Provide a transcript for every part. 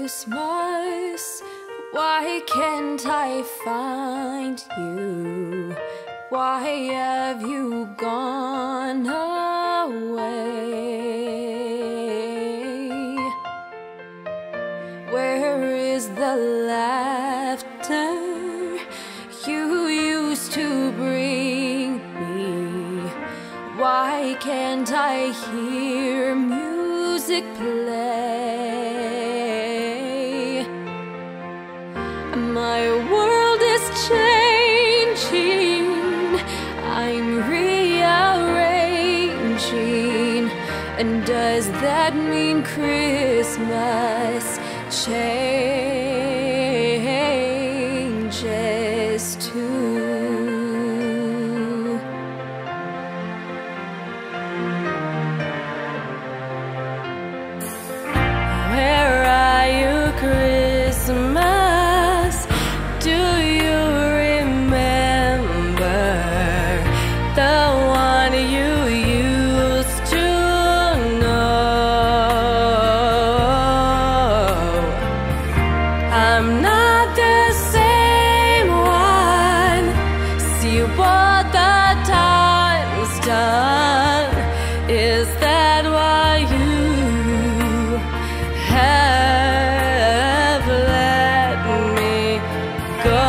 Christmas, why can't I find you? Why have you gone away? Where is the laughter you used to bring me? Why can't I hear music play? My world is changing, I'm rearranging. And does that mean Christmas changes too? Where are you, Christmas? Do you remember the one you used to know? I'm not the same one. See what the time's done. Is that why you have let me go?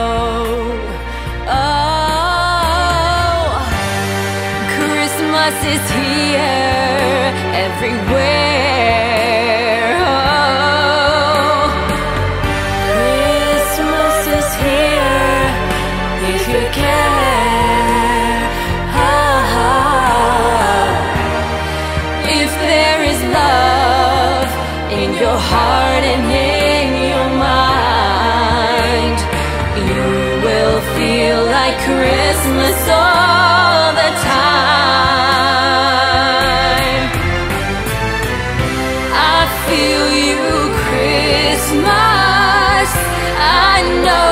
Oh, Christmas is here everywhere. Oh, Christmas is here if you care. If there is love in your heart and in your mind, you will feel like Christmas all the time. I feel you, Christmas. I know